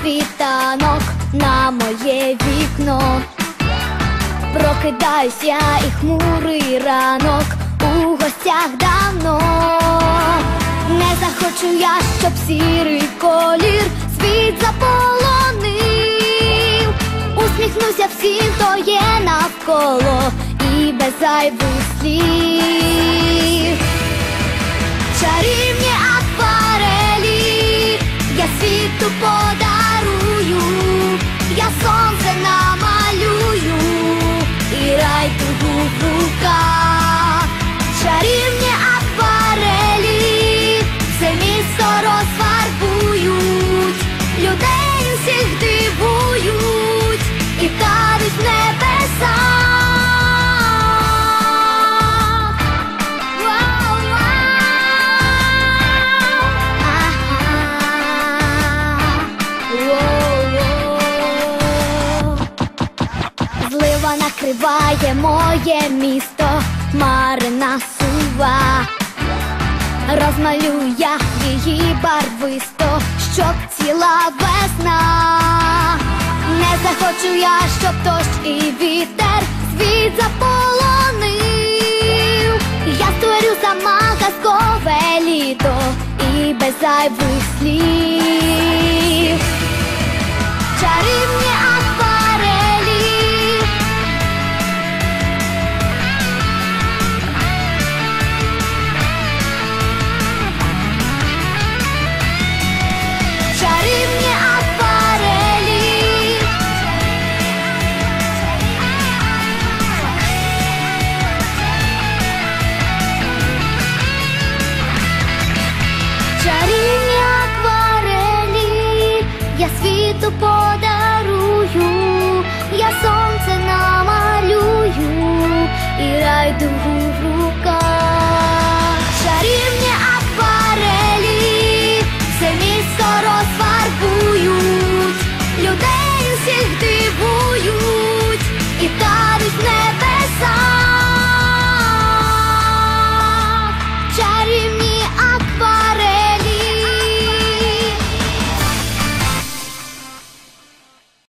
світанок на моє вікно. Прокидаюсь я і хмурий ранок у гостях давно. Не захочу я, щоб сірий колір світ заполонив. Усміхнуся всім, хто є навколо, і без зайвих слів. Чарівні акварелі я світу подарую, я сонце намалюю і райдугу в руках. Чарівні акварелі все місто розфарбують, людей усіх дивують і тануть в небесах. Злива накриває моє місто, хмарина сува. Розмалюю я її барвисто, щоб ціла весна. Не захочу я, щоб дощ і вітер світ заполонив. Я створю сама казкове літо і без зайвих слів. Чарівні акварелі чарівні акварелі. Чарівні акварелі я світу подарую, я сонце намалюю і райдугу